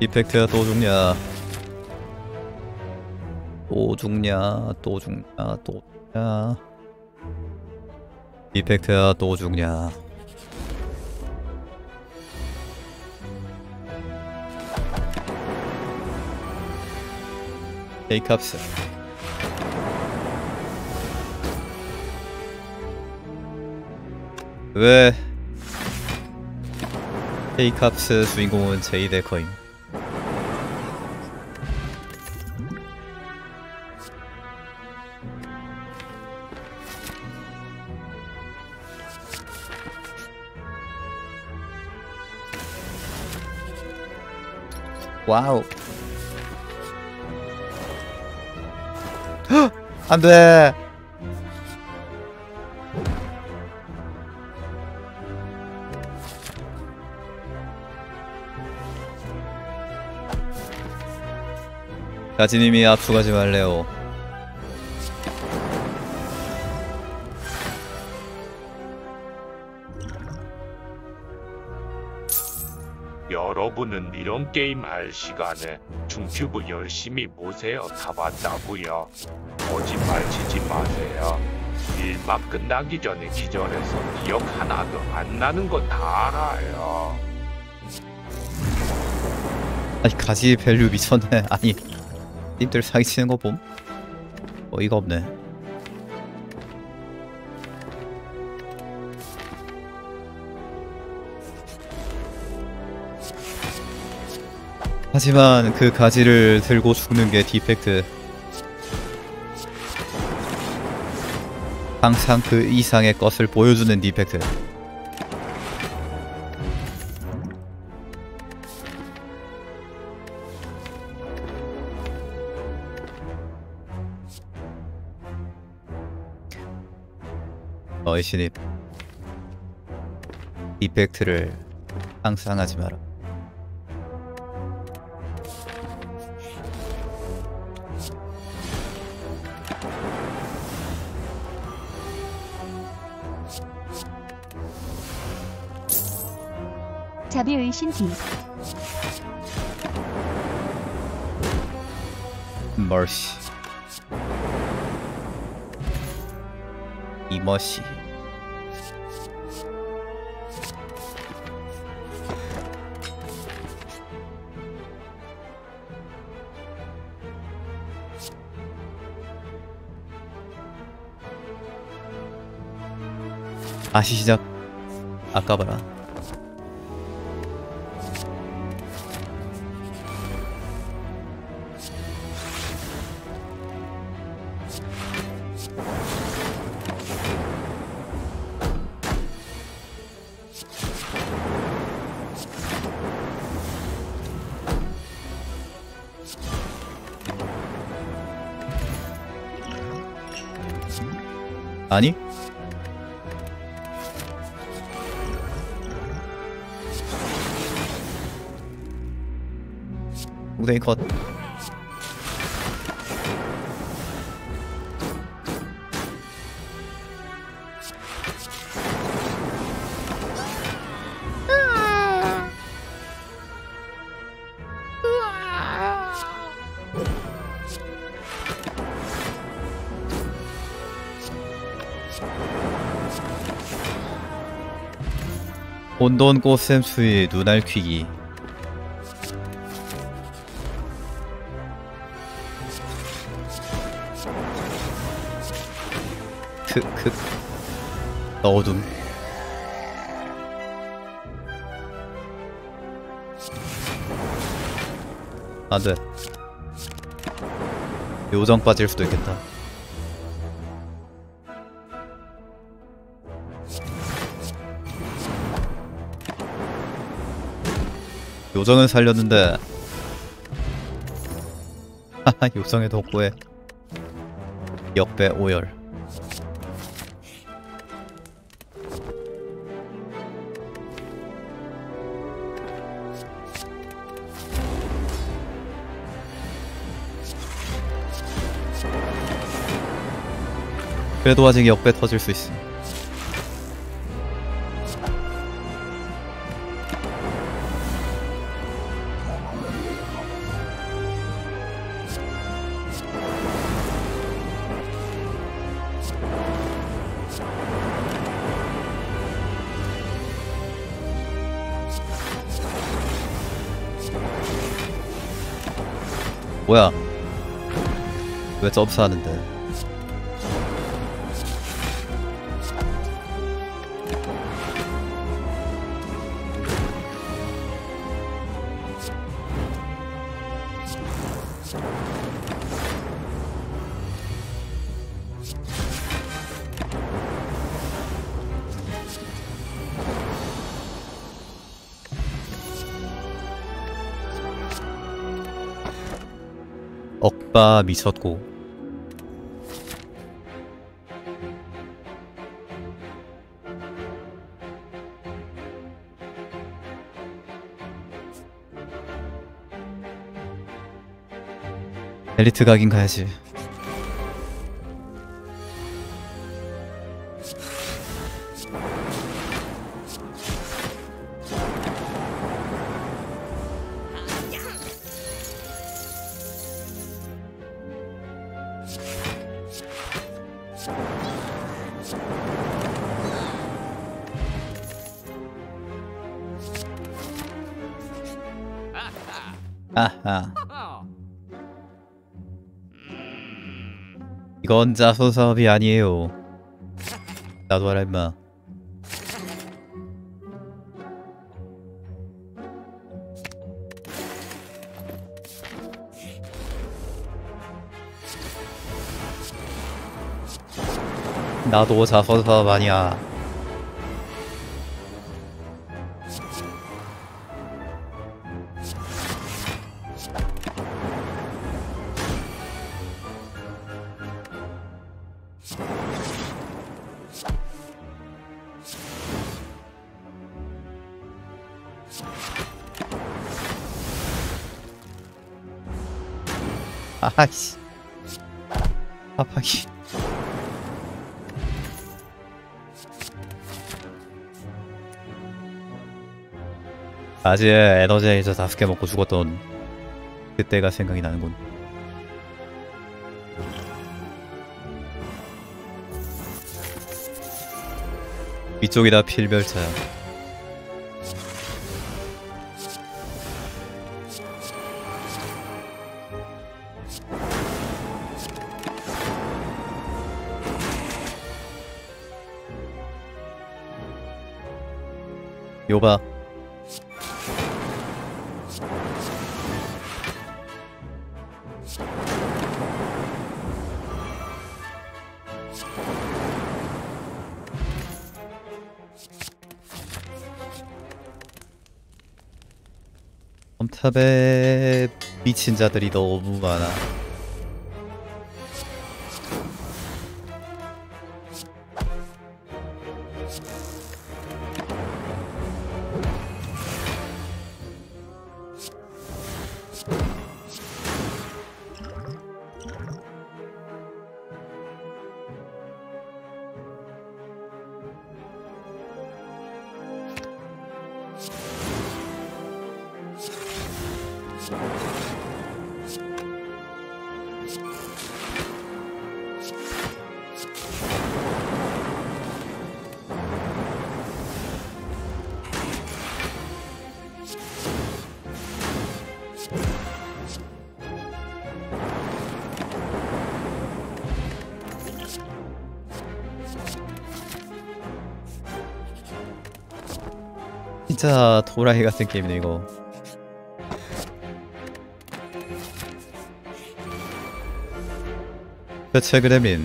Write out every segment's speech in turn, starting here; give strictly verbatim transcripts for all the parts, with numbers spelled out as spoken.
디펙트야 또 죽냐? 또 죽냐? 또 죽냐? 또 죽냐? 디펙트야 또 죽냐? K캅스 왜 K캅스 주인공은 제이데커임? 와우. 헉! 안돼. 가지님이 압수가지 말래요. 여러분은 이런 게임 할 시간에 중튜브 열심히 보세요. 다 봤다고요. 거짓말 치지 마세요. 일막 끝나기 전에 기절해서 기억 하나도 안 나는 거 다 알아요. 아니 가지 밸류 미쳤네. 아니 님들 사기치는 거 봄? 어이가 없네. 하지만 그 가지를 들고 죽는 게 디펙트. 항상 그 이상의 것을 보여주는 디펙트. 어이 신입, 디펙트를 항상 하지 마라. 자비의신 D. 머시 이머시. 다시 시작. 아까 봐라. 아니? 웅댕이 컷. 혼돈 꽃샘수의 눈알퀴기. 크크 어둠. 안돼. 요정 빠질 수도 있겠다. 요정은 살렸는데 하하 요정의 덕후에 역배 오열. 그래도 아직 역배 터질 수 있음. 뭐야? 왜 점프하는데? 억바 미쳤고. 엘리트 가긴 가야지. 아하. 이건 자소 사업이 아니에요. 나도 알아 임마. 나도 자소 사업 아니야. 아이씨. 아파기. 아직 에너지에이저 다섯 개 먹고 죽었던 그때가 생각이 나는군. 위쪽이다 필멸차야. 요봐. 험탑에 미친 자들이 너무 많아. 진짜 도라이 같은 게임이네 이거. 대체 그래민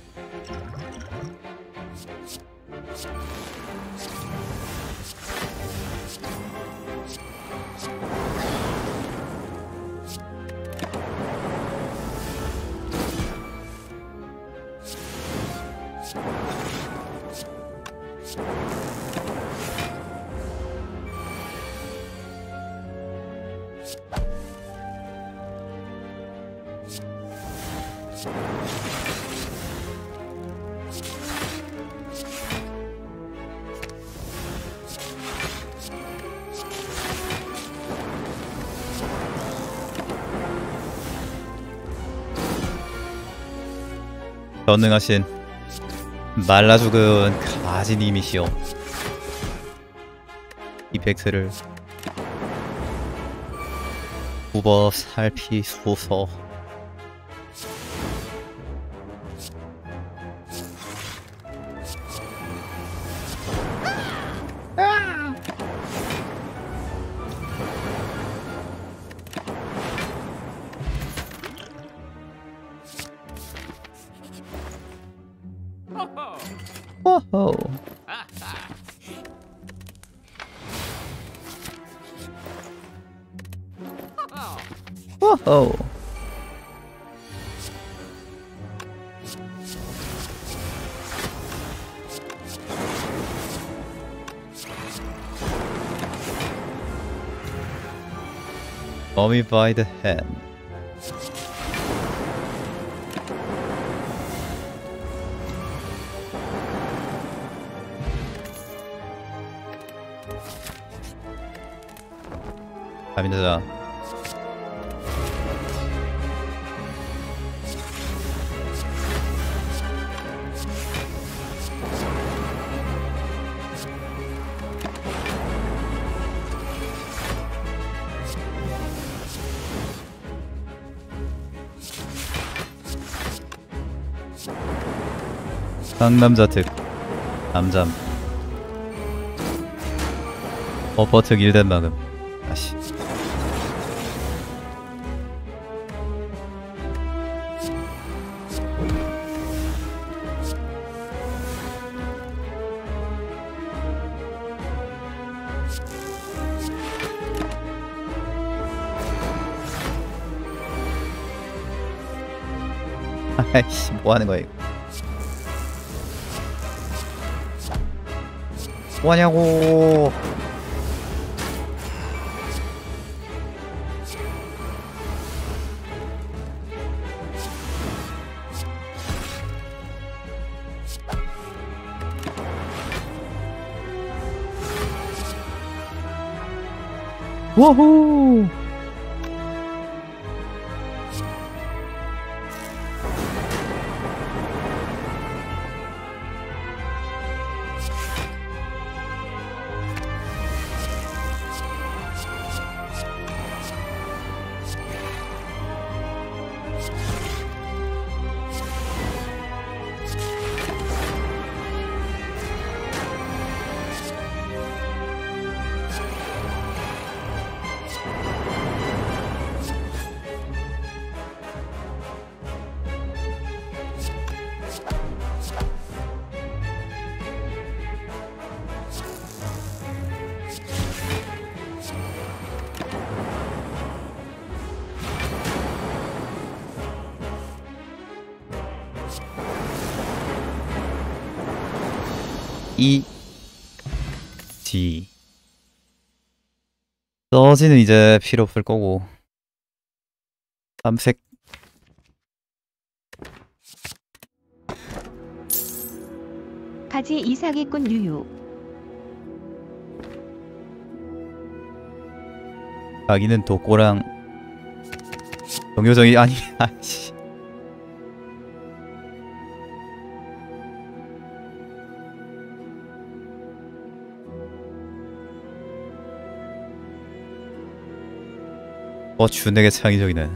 전능하신 말라 죽은 가지님이시여, 이펙트를 후버 살피소서. 호호. 호호. Mommy by the hand. 갑니다. 상남자 특 남잠 버퍼특 일된 막음. 아씨. 아이씨, 뭐하는 거야 이거. 뭐하냐고. 워호. E D 서지는 이제 필요 없을 거고 삼색 가지 이사기꾼 유유. 가기는 독고랑 정효정이 아니 아씨. 어, 준에게 창의적이네.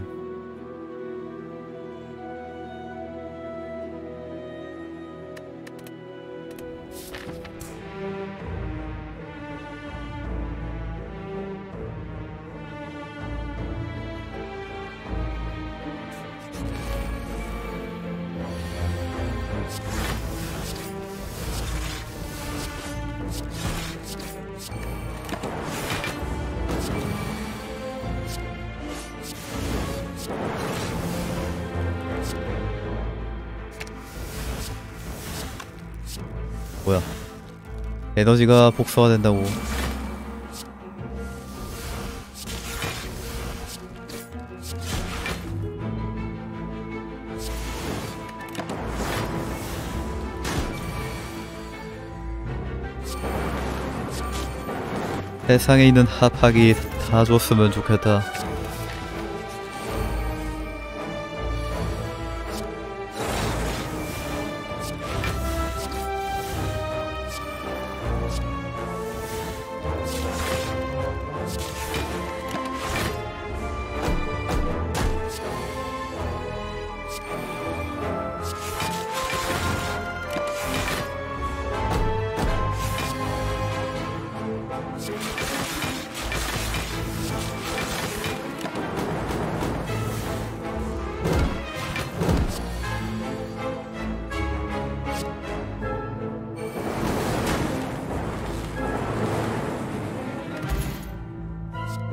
뭐야? 에너지가 복수화된다고. 세상에 있는 합학이 다 줬으면 좋겠다.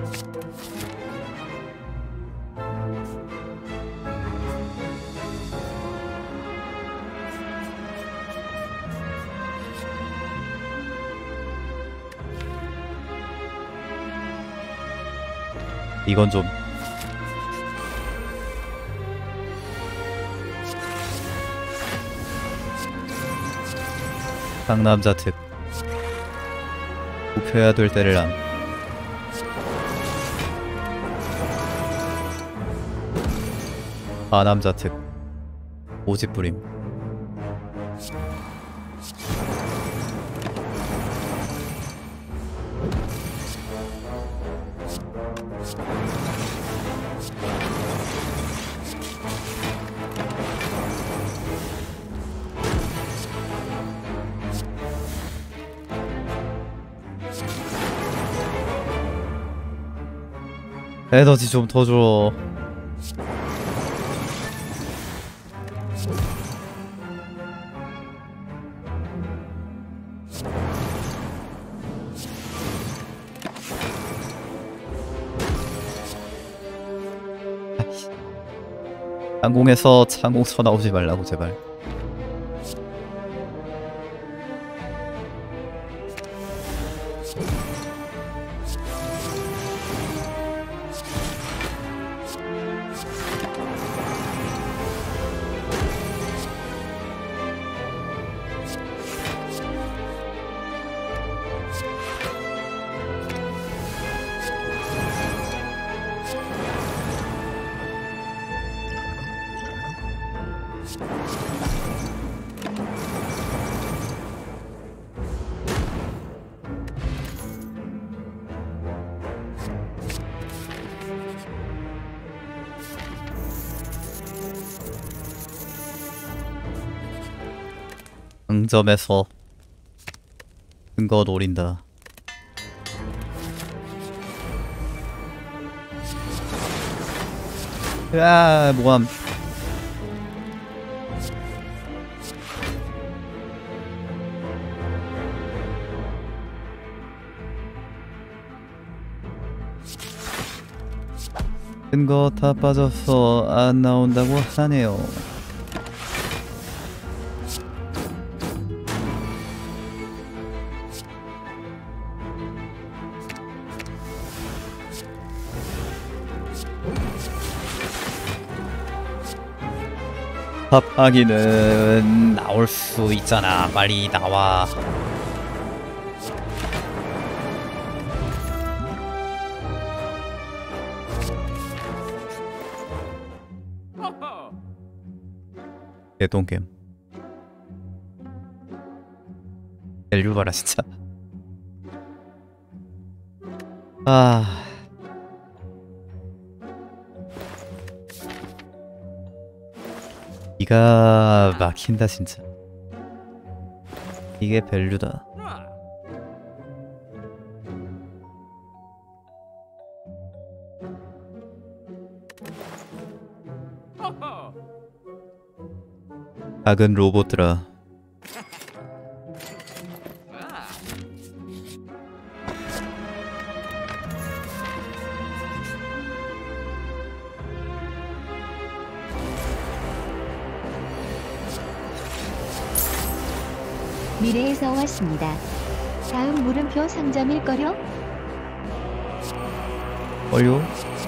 이건 좀 상남자 특 굽혀야 될 때를 안 하남자 특 오지뿌림 에너지 좀 더 줘. 항공에서 창공서 나오지 말라고 제발. 응점에서 근거 노린다. 야, 모함. 근거 다 빠져서 안 나온다고 하네요. 합하기는 나올 수 있잖아. 빨리 나와. 개똥겜. 밸류 봐라 진짜. 아. 기가 막힌다 진짜. 이게 밸류다. 작은 로봇들아. 미래에서 왔습니다. 다음 물음표 상점일걸요? 얼요?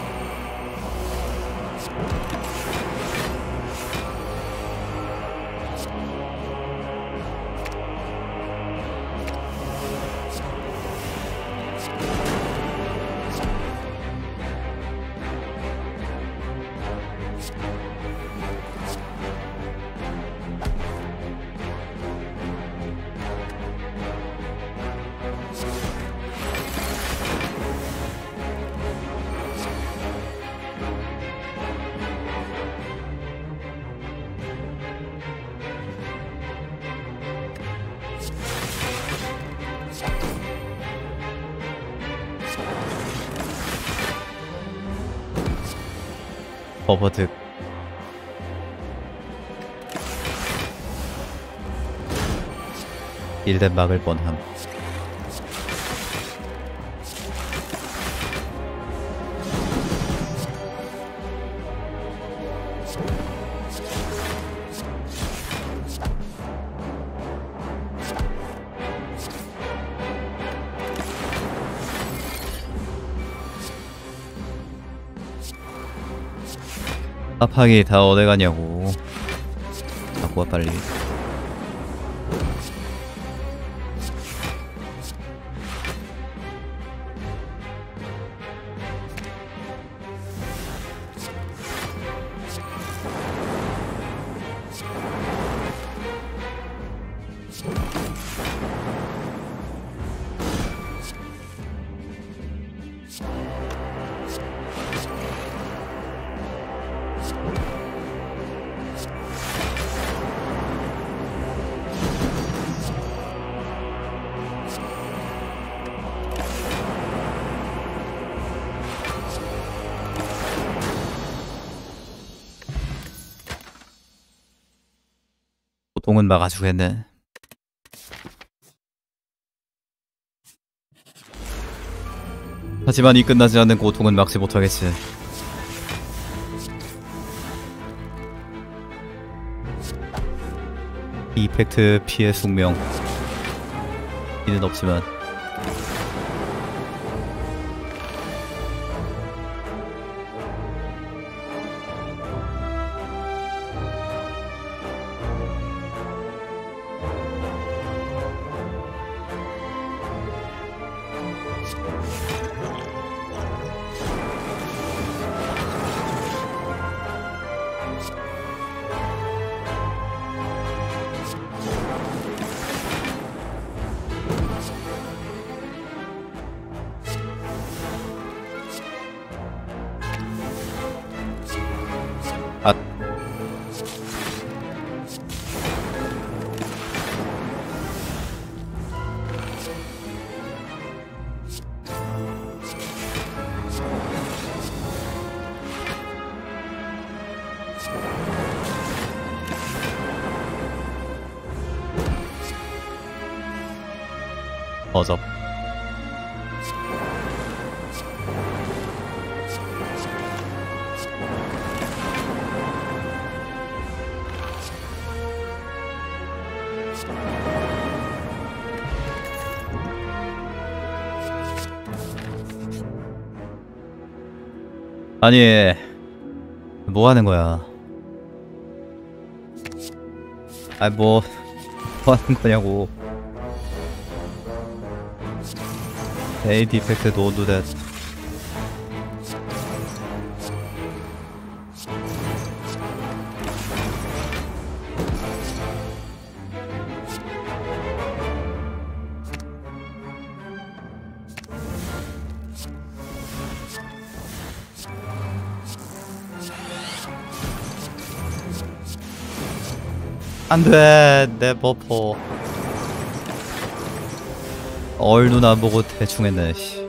버버득. 일den 막을 뻔함. 파팡이 다 어디 가냐고. 갖고 와 빨리. 고통은 막아주겠네. 하지만 이 끝나지 않는 고통은 막지 못하겠지. 이펙트 피해 숙명 이는 없지만 아 어접 아니 뭐 하는 거야? 아니 뭐, 뭐 하는 거냐고. A defect don't do that. 안돼 내 버퍼. 얼눈 안 보고 대충 했네 씨.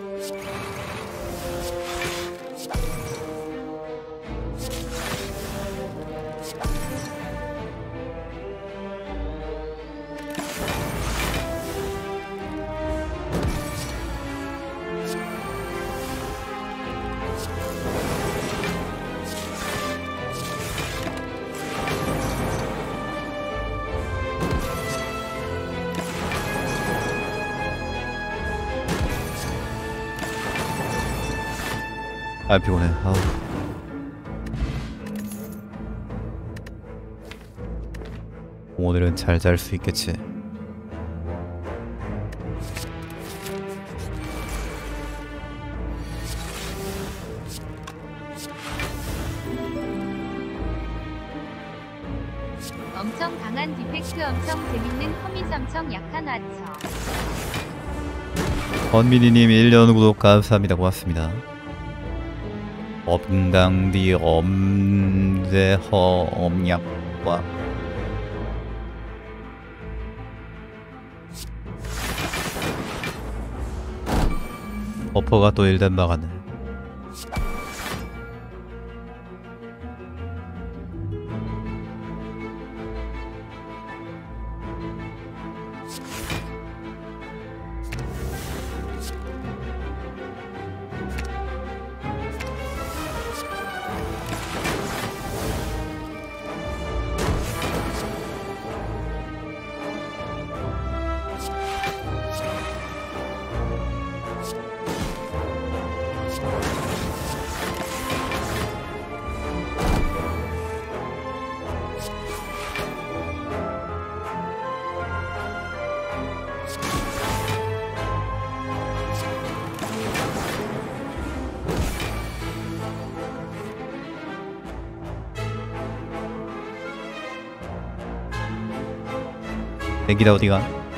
아 피곤해. 아우. 오늘은 잘 잘 수 있겠지. 엄청 강한 디펙트, 엄청 재밌는 커밋, 엄청 약한 와처. 권민희님 일 년 구독 감사합니다. 고맙습니다. 엄당디 엄대허 엄약과 버퍼가 또 일단 막았네. 애기다 어디가?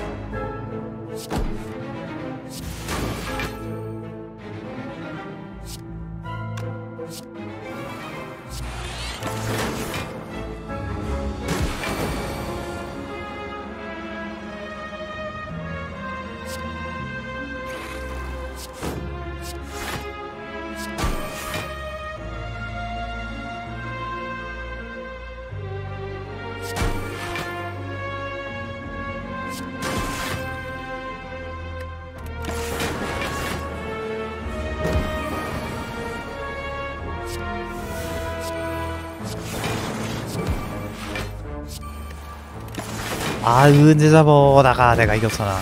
아 언제 잡어. 나가. 내가 이겼잖아.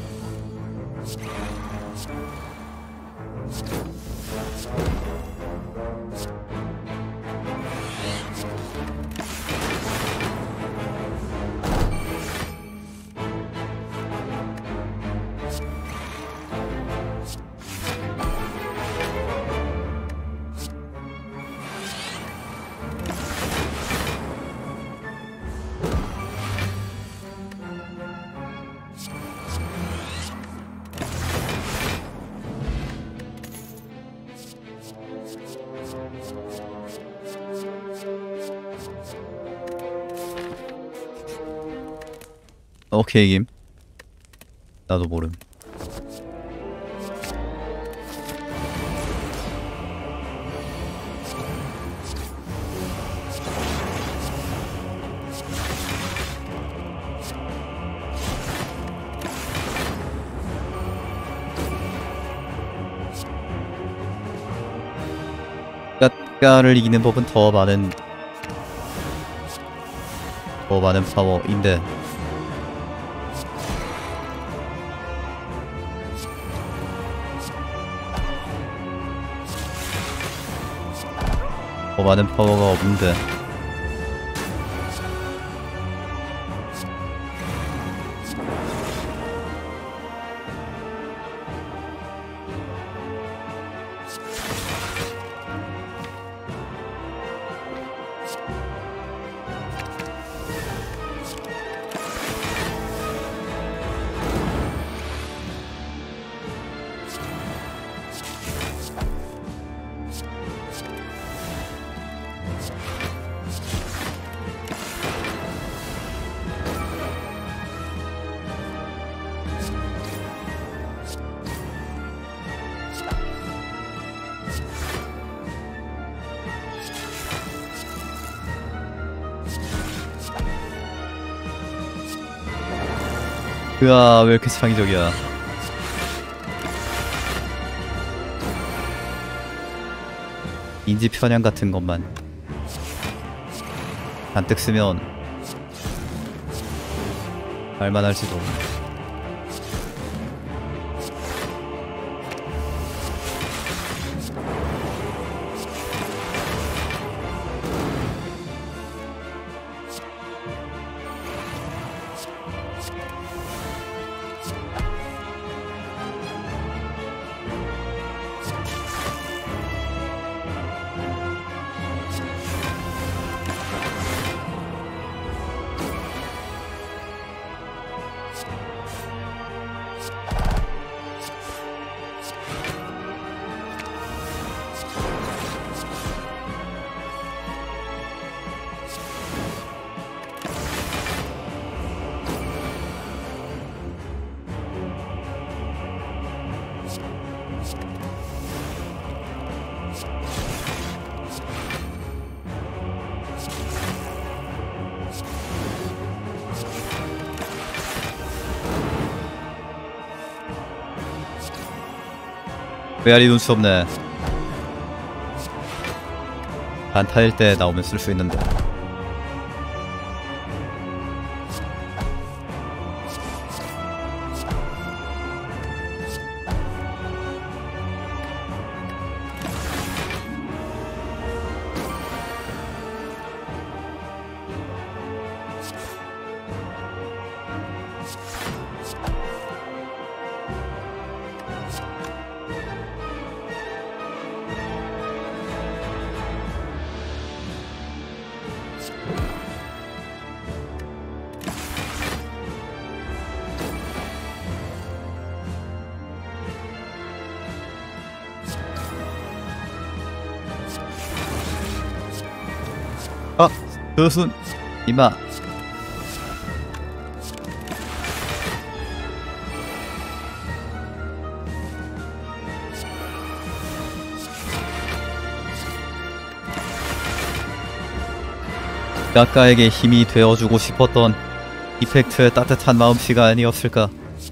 오케이 김. 나도 모름. 까까를 이기는 법은 더 많은 더 많은 파워인데 더 많은 파워가 없는데 으아 왜 이렇게 창의적이야. 인지 편향 같은 것만 잔뜩 쓰면 알만할지도. 메아리 눈치 없네. 반타일 때 나오면 쓸 수 있는데. 교순 이마. 까까에게 힘이 되어주고 싶었던 디펙트의 따뜻한 마음씨가 아니었을까.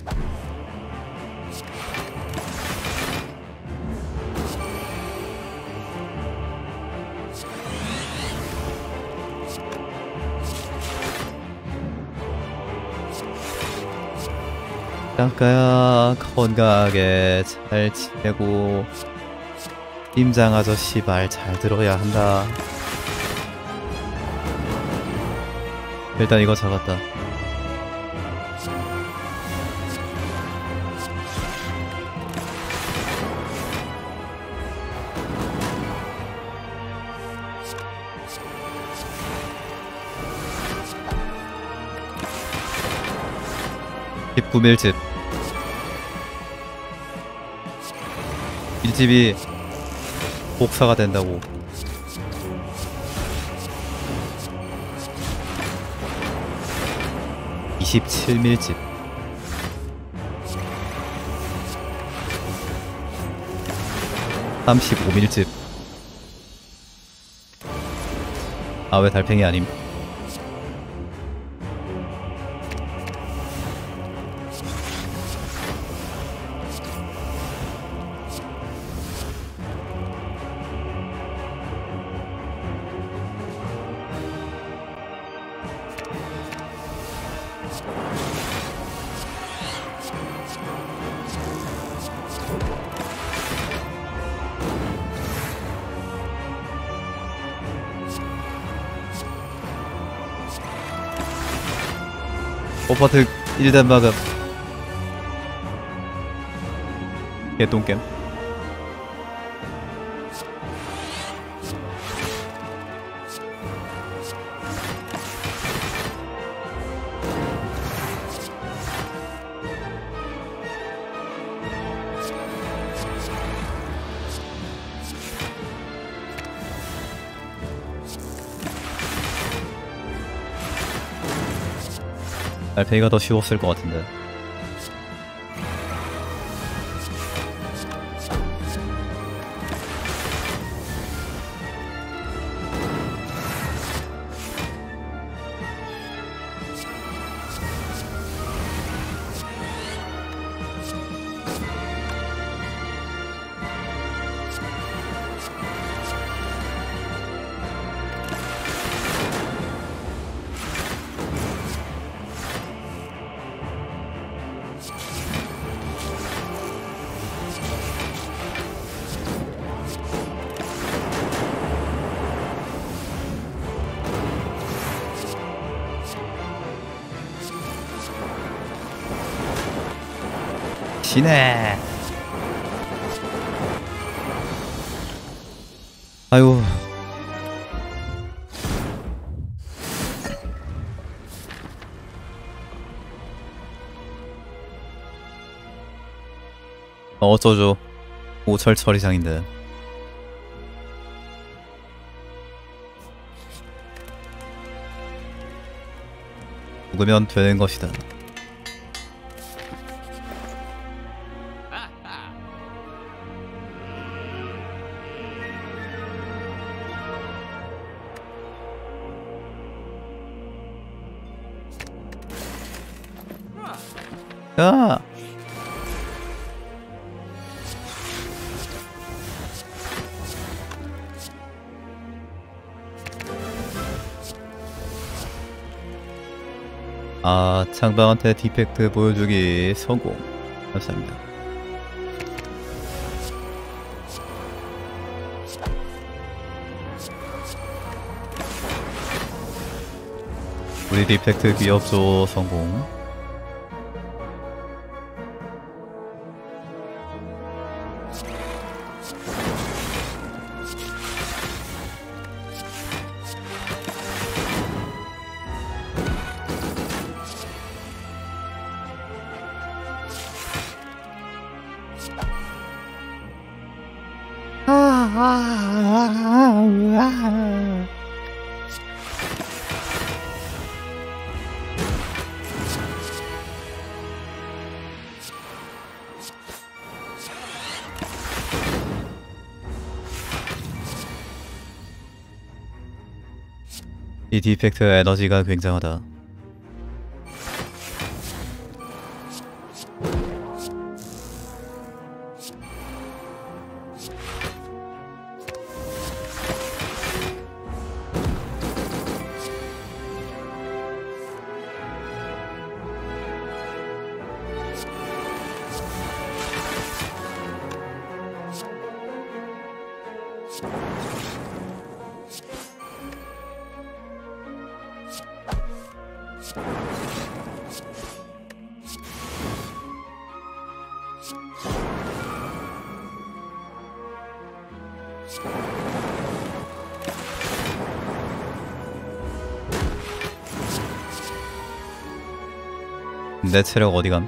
까까야 건강하게 잘 지내고 팀장 아저씨 말 잘 들어야 한다. 일단 이거 잡았다. 십구 밀집. 밀집이 복사가 된다고. 이십칠 밀집. 삼십오 밀집. 아, 왜 달팽이 아님? 오퍼트 일 단 마감. 개똥겜. 달팽이가 더 쉬웠을 것 같은데. 시네. 아유. 어쩌죠. 오철철 이상인데. 죽으면 되는 것이다. 야! 아, 창방한테 디펙트 보여주기 성공. 감사합니다. 우리 디펙트 귀엽죠. 성공. 이 디펙트 에너지가 굉장하다. 내 체력 어디감?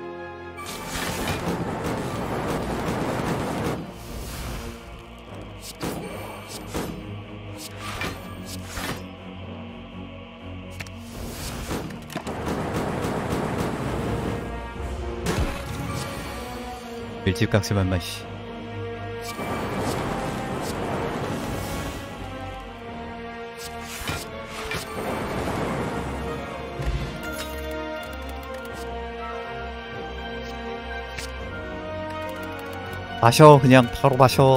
일집 깍지만 마시. 마셔. 그냥 바로 마셔.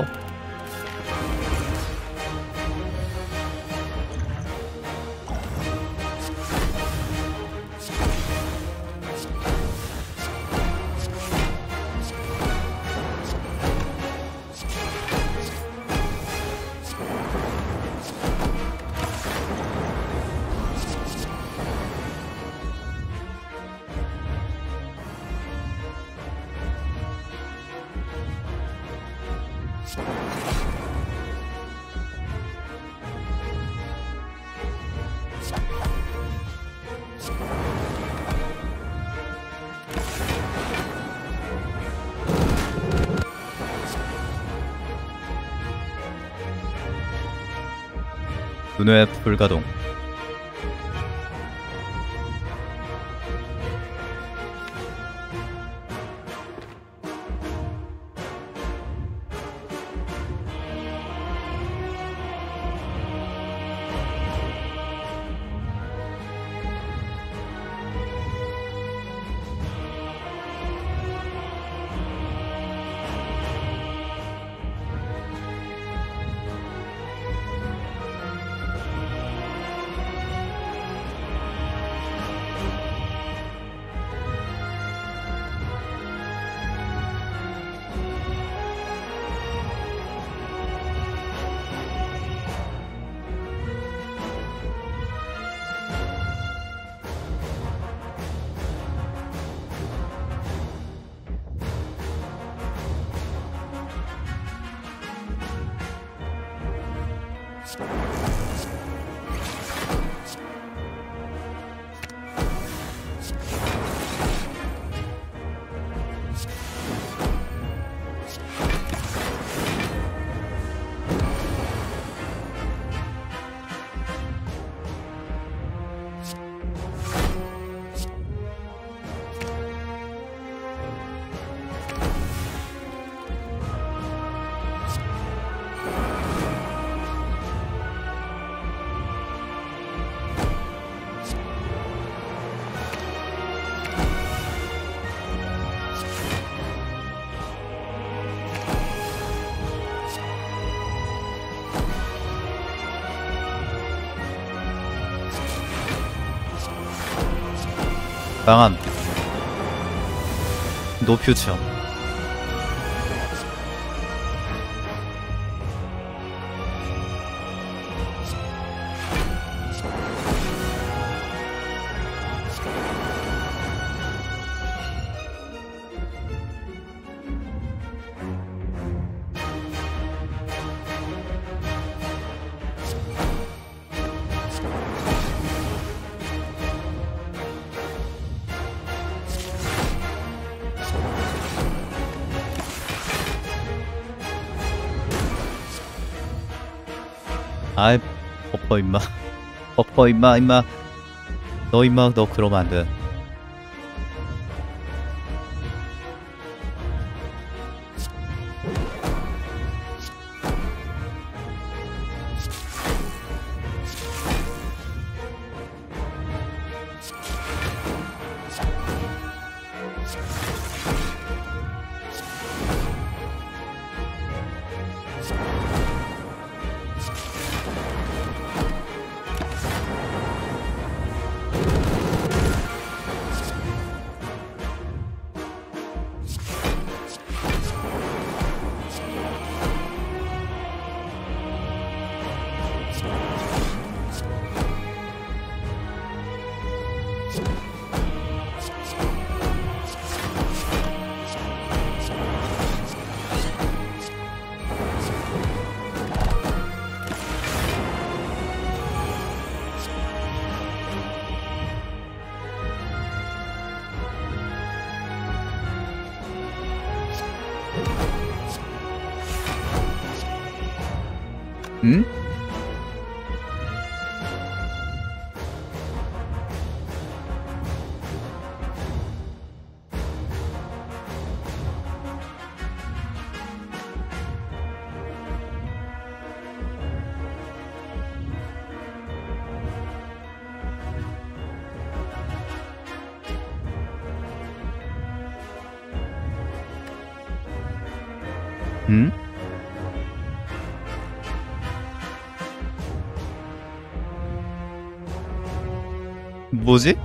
눈의 불가동. 망함. 노 퓨처. 아이 버퍼 임마. 버퍼 임마 임마. 너 임마 너 그러면 안 돼. 응? 응? 뭐지?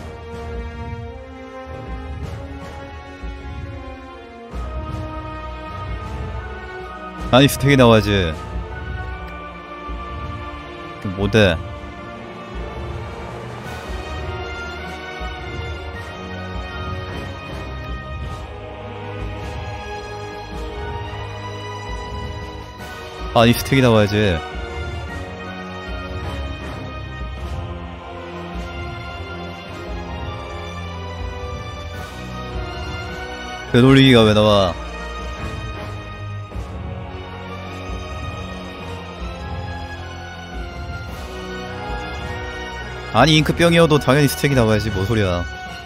아니 스택이 나와야지. 뭐대? 아니 스택이 나와야지. 되돌리기가 왜 나와? 아니 잉크병이어도 당연히 스택이 나와야지. 뭐 소리야.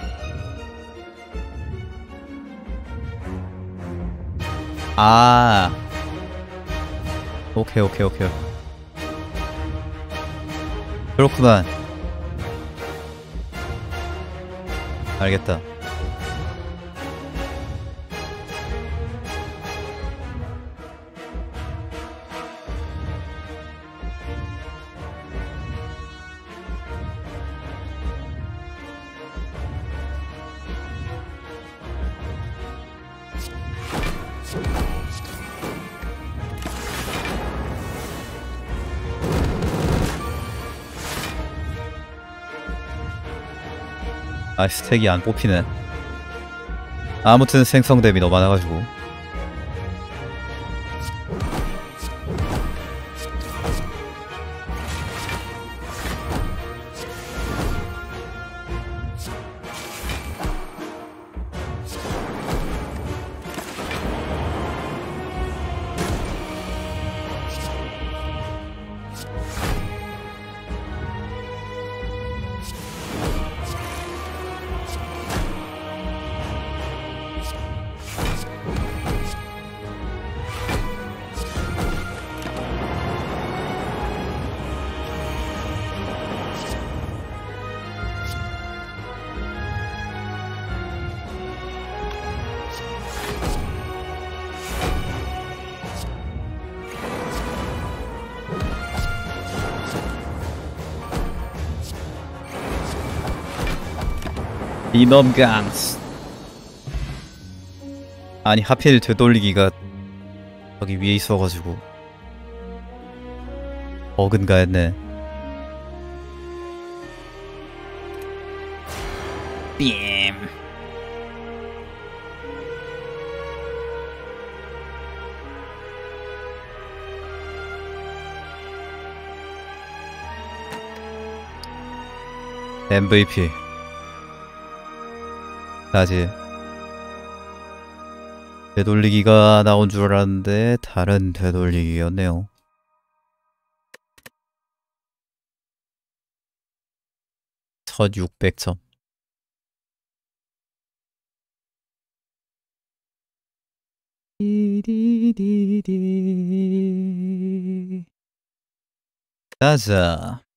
아 오케이 오케이 오케이 그렇구만. 알겠다. 아 스택이 안 뽑히네. 아무튼 생성 대비 너무 많아가지고. 이놈 강스. 아니 하필 되돌리기가 여기 위에 있어가지고 버그인가 했네. 빔. 엠브이피 다지. 되돌리기가 나온 줄 알았는데 다른 되돌리기였네요. 천육백 점. 디디디디. 자자.